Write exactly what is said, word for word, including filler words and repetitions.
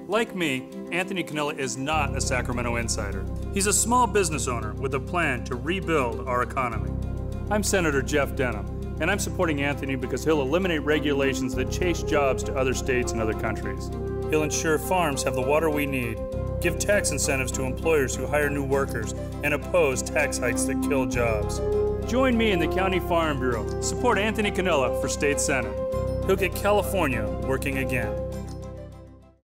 Like me, Anthony Cannella is not a Sacramento insider. He's a small business owner with a plan to rebuild our economy. I'm Senator Jeff Denham, and I'm supporting Anthony because he'll eliminate regulations that chase jobs to other states and other countries. He'll ensure farms have the water we need, give tax incentives to employers who hire new workers, and oppose tax hikes that kill jobs. Join me in the County Farm Bureau. Support Anthony Cannella for State Senate. He'll get California working again.